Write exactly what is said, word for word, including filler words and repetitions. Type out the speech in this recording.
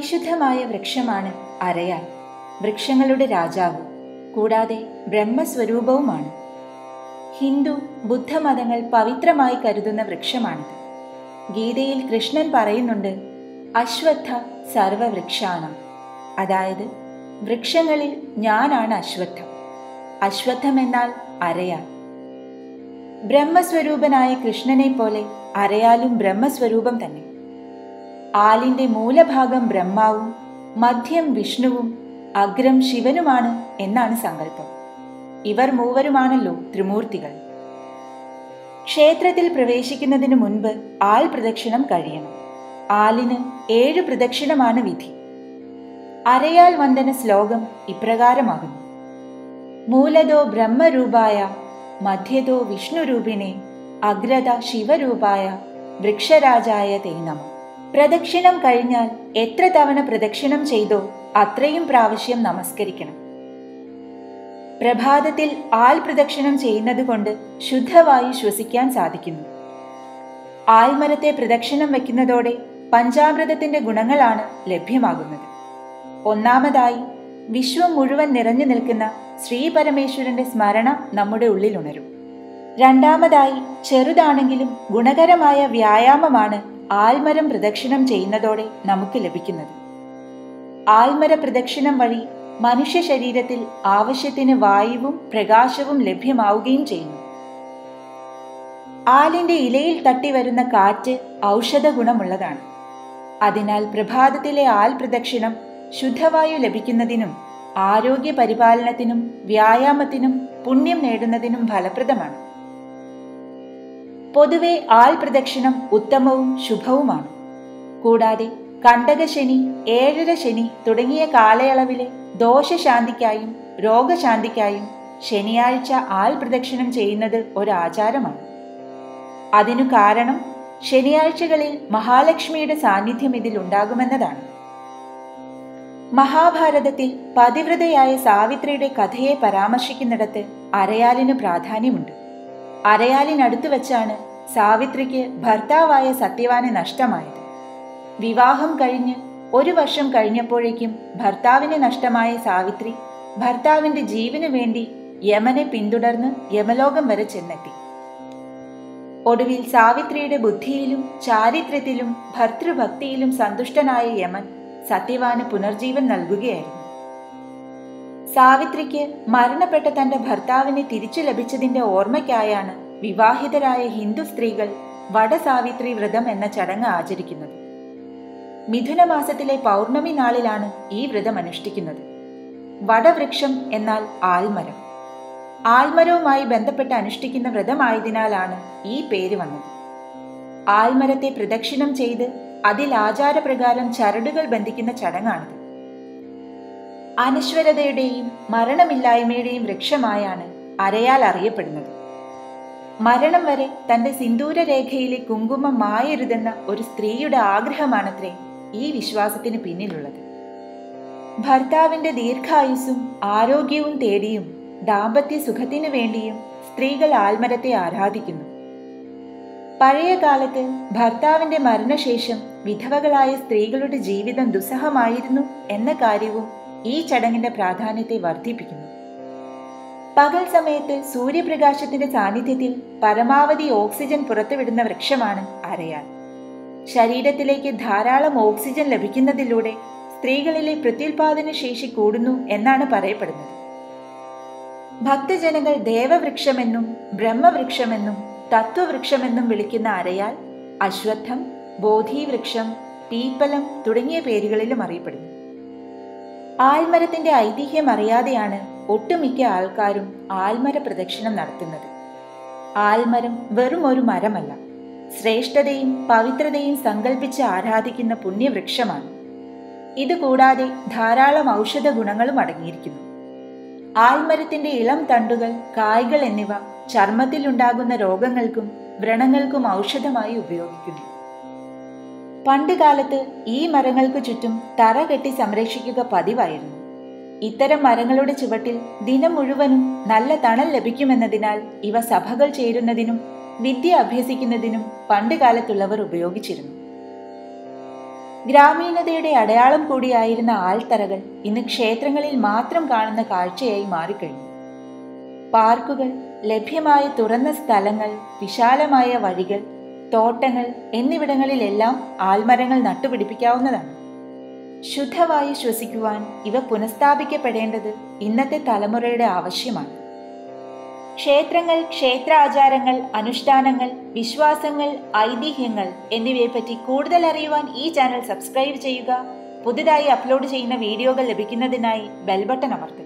പരിശുദ്ധമായ വൃക്ഷമാണ് അരയാൽ. വൃക്ഷങ്ങളുടെ രാജാവ്, കൂടാതെ ബ്രഹ്മസ്വരൂപവുമാണ്. ഹിന്ദു ബുദ്ധമതങ്ങൾ പവിത്രമായി കരുതുന്ന വൃക്ഷമാണിത്. ഗീതയിൽ കൃഷ്ണൻ പറയുന്നുണ്ട്, അശ്വത്ഥ സർവവൃക്ഷാണം, അതായത് വൃക്ഷങ്ങളിൽ ഞാനാണ് അശ്വത്ഥം. അശ്വത്ഥം എന്നാൽ അരയാൽ. ബ്രഹ്മസ്വരൂപനായ കൃഷ്ണനെ പോലെ അരയാലും ബ്രഹ്മസ്വരൂപം തന്നെ. ആലിന്റെ മൂലഭാഗം ബ്രഹ്മാവും മധ്യം വിഷ്ണുവും അഗ്രം ശിവനുമാണ് എന്നാണ് സങ്കല്പം. ഇവർ മൂവരുമാണല്ലോ ത്രിമൂർത്തികൾ. ക്ഷേത്രത്തിൽ പ്രവേശിക്കുന്നതിന് മുൻപ് ആൽ പ്രദക്ഷിണം കഴിയണം. ആലിന് ഏഴ് പ്രദക്ഷിണമാണ് വിധി. അരയാൽ വന്ദന ശ്ലോകം ഇപ്രകാരമാകുന്നു: മൂലതോ ബ്രഹ്മരൂപായ മധ്യതോ വിഷ്ണുരൂപിണേ അഗ്രത ശിവരൂപായ വൃക്ഷരാജായ തേ നമഃ. പ്രദക്ഷിണം കഴിഞ്ഞാൽ എത്ര തവണ പ്രദക്ഷിണം ചെയ്തോ അത്രയും പ്രാവശ്യം നമസ്കരിക്കണം. പ്രഭാതത്തിൽ ആൽ പ്രദക്ഷിണം ചെയ്യുന്നത് കൊണ്ട് ശുദ്ധവായു ശ്വസിക്കാൻ സാധിക്കുന്നു. ആൽമരത്തെ പ്രദക്ഷിണം വയ്ക്കുന്നതോടെ പഞ്ചാമൃതത്തിന്റെ ഗുണങ്ങളാണ് ലഭ്യമാകുന്നത്. ഒന്നാമതായി, വിശ്വം മുഴുവൻ നിറഞ്ഞു നിൽക്കുന്ന ശ്രീ പരമേശ്വരന്റെ സ്മരണ നമ്മുടെ ഉള്ളിൽ ഉണരും. രണ്ടാമതായി, ചെറുതാണെങ്കിലും ഗുണകരമായ വ്യായാമമാണ് ആൽമരം പ്രദക്ഷിണം ചെയ്യുന്നതോടെ നമുക്ക് ലഭിക്കുന്നത്. ആൽമര പ്രദക്ഷിണം വഴി മനുഷ്യ ശരീരത്തിൽ ആവശ്യത്തിന് വായുവും പ്രകാശവും ലഭ്യമാവുകയും ചെയ്യുന്നു. ആലിന്റെ ഇലയിൽ തട്ടി വരുന്ന കാറ്റ് ഔഷധ ഗുണമുള്ളതാണ്. അതിനാൽ പ്രഭാതത്തിലെ ആൽ പ്രദക്ഷിണം ശുദ്ധവായു ലഭിക്കുന്നതിനും ആരോഗ്യ പരിപാലനത്തിനും വ്യായാമത്തിനും പുണ്യം നേടുന്നതിനും ഫലപ്രദമാണ്. പൊതുവെ ആൽ പ്രദക്ഷിണം ഉത്തമവും ശുഭവുമാണ്. കൂടാതെ കണ്ടകശനി, ഏഴര ശനി തുടങ്ങിയ കാലയളവിലെ ദോഷശാന്തിക്കായും രോഗശാന്തിക്കായും ശനിയാഴ്ച ആൽ പ്രദക്ഷിണം ചെയ്യുന്നത് ഒരാചാരമാണ്. അതിനു കാരണം ശനിയാഴ്ചകളിൽ മഹാലക്ഷ്മിയുടെ സാന്നിധ്യം ഇതിൽ ഉണ്ടാകുമെന്നതാണ്. മഹാഭാരതത്തിൽ പതിവ്രതയായ സാവിത്രിയുടെ കഥയെ പരാമർശിക്കുന്നിടത്ത് അരയാലിന് പ്രാധാന്യമുണ്ട്. അരയാലിനടുത്തു വച്ചാണ് സാവിത്രിക്ക് ഭർത്താവായ സത്യവാനെ നഷ്ടമായത്. വിവാഹം കഴിഞ്ഞ് ഒരു വർഷം കഴിഞ്ഞപ്പോഴേക്കും ഭർത്താവിനെ നഷ്ടമായ സാവിത്രി ഭർത്താവിന്റെ ജീവന് വേണ്ടി യമനെ പിന്തുടർന്ന് യമലോകം വരെ ചെന്നെത്തി. ഒടുവിൽ സാവിത്രിയുടെ ബുദ്ധിയിലും ചാരിത്രത്തിലും ഭർതൃഭക്തിയിലും സന്തുഷ്ടനായ യമൻ സത്യവാന് പുനർജീവൻ നൽകുകയായിരുന്നു. സാവിത്രിക്ക് മരണപ്പെട്ട തന്റെ ഭർത്താവിനെ തിരിച്ചു ലഭിച്ചതിന്റെ ഓർമ്മയ്ക്കായാണ് വിവാഹിതരായ ഹിന്ദു സ്ത്രീകൾ വടസാവിത്രി വ്രതം എന്ന ചടങ്ങ് ആചരിക്കുന്നത്. മിഥുനമാസത്തിലെ പൗർണമി നാളിലാണ് ഈ വ്രതം അനുഷ്ഠിക്കുന്നത്. വടവൃക്ഷം എന്നാൽ ആൽമരം. ആൽമരവുമായി ബന്ധപ്പെട്ട് അനുഷ്ഠിക്കുന്ന വ്രതമായതിനാലാണ് ഈ പേര് വന്നത്. ആൽമരത്തെ പ്രദക്ഷിണം ചെയ്ത് അതിൽ ആചാരപ്രകാരം ചരടുകൾ ബന്ധിക്കുന്ന ചടങ്ങാണിത്. അനശ്വരതയുടെയും മരണമില്ലായ്മയുടെയും വൃക്ഷമായാണ് അരയാൽ അറിയപ്പെടുന്നത്. മരണം വരെ തന്റെ സിന്ദൂരരേഖയിലെ കുങ്കുമം മായരുതെന്ന ഒരു സ്ത്രീയുടെ ആഗ്രഹമാണത്രേ ഈ വിശ്വാസത്തിന് പിന്നിലുള്ളത്. ഭർത്താവിന്റെ ദീർഘായുസ്സും ആരോഗ്യവും തേടിയും ദാമ്പത്യ സുഖത്തിനു വേണ്ടിയും സ്ത്രീകൾ ആൽമരത്തെ ആരാധിക്കുന്നു. പഴയ കാലത്ത് ഭർത്താവിന്റെ മരണശേഷം വിധവകളായ സ്ത്രീകളുടെ ജീവിതം ദുസ്സഹമായിരുന്നു എന്ന കാര്യവും ഈ ചടങ്ങിന്റെ പ്രാധാന്യത്തെ വർദ്ധിപ്പിക്കുന്നു. പകൽ സമയത്ത് സൂര്യപ്രകാശത്തിന്റെ സാന്നിധ്യത്തിൽ പരമാവധി ഓക്സിജൻ പുറത്തുവിടുന്ന വൃക്ഷമാണ് അരയാൽ. ശരീരത്തിലേക്ക് ധാരാളം ഓക്സിജൻ ലഭിക്കുന്നതിലൂടെ സ്ത്രീകളിലെ പ്രത്യുൽപാദന ശേഷി കൂടുന്നു എന്നാണ് പറയപ്പെടുന്നത്. ഭക്തജനങ്ങൾ ദേവവൃക്ഷമെന്നും ബ്രഹ്മവൃക്ഷമെന്നും തത്വവൃക്ഷമെന്നും വിളിക്കുന്ന അരയാൽ അശ്വത്ഥം, ബോധിവൃക്ഷം, പീപ്പലം തുടങ്ങിയ പേരുകളിലും അറിയപ്പെടുന്നു. ആൽമരത്തിന്റെ ഐതിഹ്യം അറിയാതെയാണ് ഒട്ടുമിക്ക ആൾക്കാരും ആൽമര പ്രദക്ഷിണം നടത്തുന്നത്. ആൽമരം വെറും ഒരു മരമല്ല, ശ്രേഷ്ഠതയും പവിത്രതയും സങ്കല്പിച്ച് ആരാധിക്കുന്ന പുണ്യവൃക്ഷമാണ്. ഇതുകൂടാതെ ധാരാളം ഔഷധ ഗുണങ്ങളും അടങ്ങിയിരിക്കുന്നു. ആൽമരത്തിന്റെ ഇളം തണ്ടുകൾ, കായ്കൾ എന്നിവ ചർമ്മത്തിലുണ്ടാകുന്ന രോഗങ്ങൾക്കും വ്രണങ്ങൾക്കും ഔഷധമായി ഉപയോഗിക്കുന്നു. പണ്ട് കാലത്ത് ഈ മരങ്ങൾക്ക് ചുറ്റും തറ കെട്ടി സംരക്ഷിക്കുക പതിവായിരുന്നു. ഇത്തരം മരങ്ങളുടെ ചുവട്ടിൽ ദിനം മുഴുവനും നല്ല തണൽ ലഭിക്കുമെന്നതിനാൽ ഇവ സഭകൾ ചേരുന്നതിനും വിദ്യ അഭ്യസിക്കുന്നതിനും പണ്ട് കാലത്തുള്ളവർ ഉപയോഗിച്ചിരുന്നു. ഗ്രാമീണതയുടെ അടയാളം കൂടിയായിരുന്ന ആൽത്തറകൾ ഇന്ന് ക്ഷേത്രങ്ങളിൽ മാത്രം കാണുന്ന കാഴ്ചയായി മാറിക്കഴിഞ്ഞു. പാർക്കുകൾ, ലഭ്യമായ തുറന്ന സ്ഥലങ്ങൾ, വിശാലമായ വഴികൾ, തോട്ടങ്ങൾ എന്നിവിടങ്ങളിലെല്ലാം ആൽമരങ്ങൾ നട്ടുപിടിപ്പിക്കാവുന്നതാണ്. ശുദ്ധവായു ശ്വസിക്കുവാൻ ഇവ പുനഃസ്ഥാപിക്കപ്പെടേണ്ടത് ഇന്നത്തെ തലമുറയുടെ ആവശ്യമാണ്. ക്ഷേത്രങ്ങൾ, ക്ഷേത്രാചാരങ്ങൾ, അനുഷ്ഠാനങ്ങൾ, വിശ്വാസങ്ങൾ, ഐതിഹ്യങ്ങൾ എന്നിവയെപ്പറ്റി കൂടുതൽ അറിയുവാൻ ഈ ചാനൽ സബ്സ്ക്രൈബ് ചെയ്യുക. പുതുതായി അപ്ലോഡ് ചെയ്യുന്ന വീഡിയോകൾ ലഭിക്കുന്നതിനായി ബെൽ ബട്ടൺ അമർത്തുക.